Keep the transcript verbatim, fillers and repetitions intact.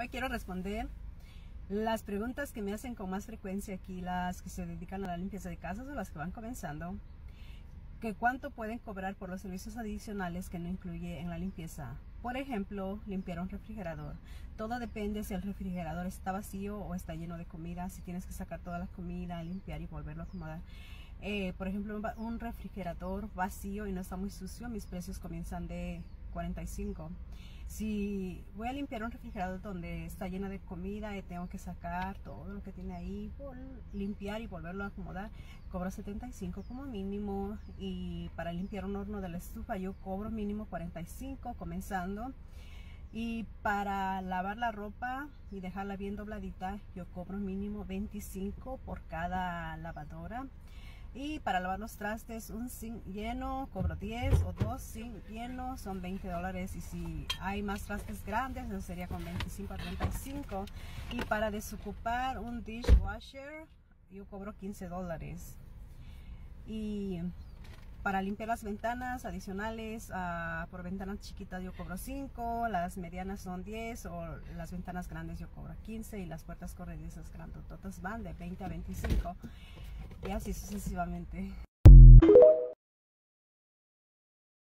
Hoy quiero responder las preguntas que me hacen con más frecuencia aquí, las que se dedican a la limpieza de casas o las que van comenzando. Que cuánto pueden cobrar por los servicios adicionales que no incluye en la limpieza. Por ejemplo, limpiar un refrigerador. Todo depende si el refrigerador está vacío o está lleno de comida, si tienes que sacar toda la comida, limpiar y volverlo a acomodar. Eh, por ejemplo, un refrigerador vacío y no está muy sucio, mis precios comienzan de cuarenta y cinco. Si voy a limpiar un refrigerador donde está llena de comida y tengo que sacar todo lo que tiene ahí, limpiar y volverlo a acomodar, cobro setenta y cinco como mínimo. Y para limpiar un horno de la estufa yo cobro mínimo cuarenta y cinco comenzando. Y para lavar la ropa y dejarla bien dobladita yo cobro mínimo veinticinco por cada lavadora. Y para lavar los trastes, un zinc lleno cobro diez, o dos zinc llenos son veinte dólares. Y si hay más trastes grandes, eso sería con veinticinco a treinta y cinco. Y para desocupar un dishwasher yo cobro quince dólares. Y para limpiar las ventanas adicionales, uh, por ventanas chiquitas yo cobro cinco, las medianas son diez, o las ventanas grandes yo cobro quince, y las puertas corredizas grandototas van de veinte a veinticinco, y así sucesivamente.